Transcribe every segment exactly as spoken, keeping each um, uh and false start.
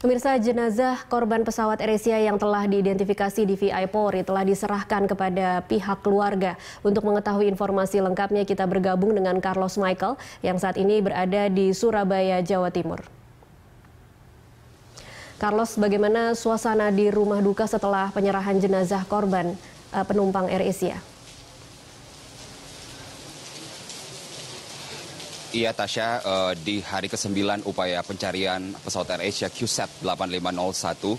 Pemirsa, jenazah korban pesawat AirAsia yang telah diidentifikasi D V I Polri telah diserahkan kepada pihak keluarga. Untuk mengetahui informasi lengkapnya kita bergabung dengan Carlos Michael yang saat ini berada di Surabaya, Jawa Timur. Carlos, bagaimana suasana di rumah duka setelah penyerahan jenazah korban uh, penumpang AirAsia? Iya Tasya, uh, di hari kesembilan upaya pencarian pesawat AirAsia Q SAT delapan lima nol satu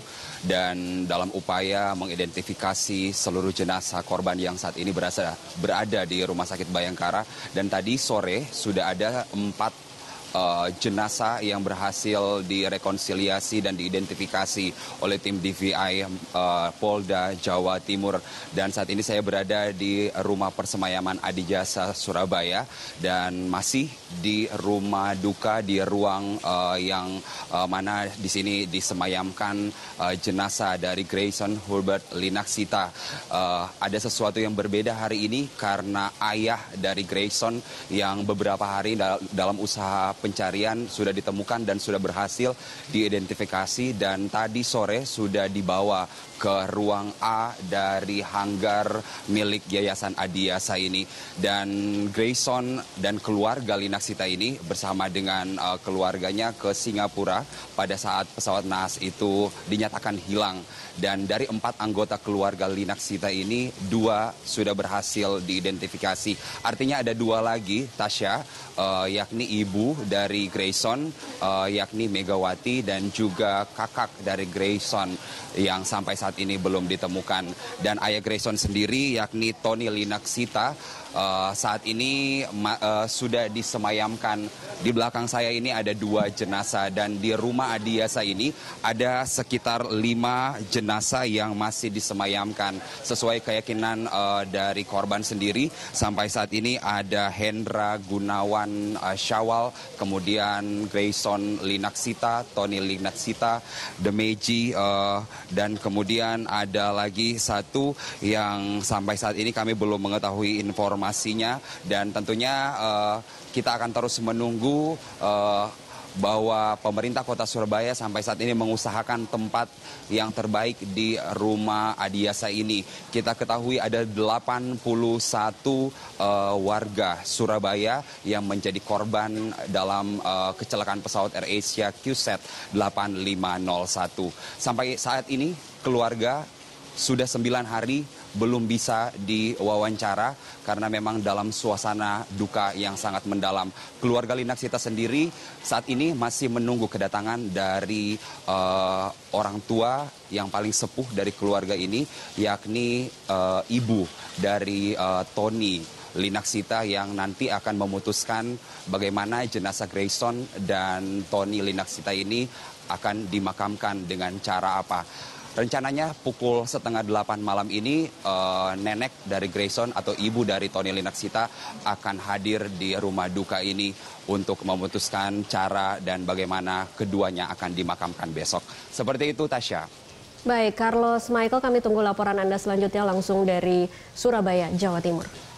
dan dalam upaya mengidentifikasi seluruh jenazah korban yang saat ini berasa, berada di Rumah Sakit Bayangkara, dan tadi sore sudah ada empat Uh, jenazah yang berhasil direkonsiliasi dan diidentifikasi oleh tim D V I uh, Polda Jawa Timur. Dan saat ini saya berada di rumah persemayaman Adijasa Surabaya dan masih di rumah duka di ruang uh, yang uh, mana di sini disemayamkan uh, jenazah dari Grayson Hubert Linaksita. Uh, ada sesuatu yang berbeda hari ini karena ayah dari Grayson yang beberapa hari dal dalam usaha pencarian sudah ditemukan dan sudah berhasil diidentifikasi, dan tadi sore sudah dibawa ke ruang A dari hanggar milik Yayasan Adiyasa ini. Dan Grayson dan keluarga Linaksita ini bersama dengan uh, keluarganya ke Singapura pada saat pesawat naas itu dinyatakan hilang. Dan dari empat anggota keluarga Linaksita ini, dua sudah berhasil diidentifikasi. Artinya ada dua lagi, Tasya, uh, yakni ibu dari Grayson, uh, yakni Megawati, dan juga kakak dari Grayson yang sampai saat ini belum ditemukan. Dan ayah Grayson sendiri, yakni Tony Linaksita, uh, saat ini uh, sudah disemayamkan. Di belakang saya ini ada dua jenazah, dan di rumah Adiyasa ini ada sekitar lima jenazah yang masih disemayamkan. Sesuai keyakinan uh, dari korban sendiri, sampai saat ini ada Hendra Gunawan uh, Syawal, kemudian Grayson Linaksita, Tony Linaksita, Demeji, uh, dan kemudian ada lagi satu yang sampai saat ini kami belum mengetahui informasinya. Dan tentunya uh, kita akan terus menunggu uh, bahwa pemerintah kota Surabaya sampai saat ini mengusahakan tempat yang terbaik di rumah Adiyasa ini. Kita ketahui ada delapan puluh satu uh, warga Surabaya yang menjadi korban dalam uh, kecelakaan pesawat AirAsia Q SAT delapan lima nol satu. Sampai saat ini keluarga sudah sembilan hari belum bisa diwawancara karena memang dalam suasana duka yang sangat mendalam. Keluarga Linaksita sendiri saat ini masih menunggu kedatangan dari uh, orang tua yang paling sepuh dari keluarga ini, yakni uh, ibu dari uh, Tony Linaksita, yang nanti akan memutuskan bagaimana jenazah Grayson dan Tony Linaksita ini akan dimakamkan dengan cara apa. Rencananya pukul setengah delapan malam ini uh, nenek dari Grayson atau ibu dari Tony Linaksita akan hadir di rumah duka ini untuk memutuskan cara dan bagaimana keduanya akan dimakamkan besok. Seperti itu, Tasya. Baik, Carlos Michael, kami tunggu laporan Anda selanjutnya langsung dari Surabaya, Jawa Timur.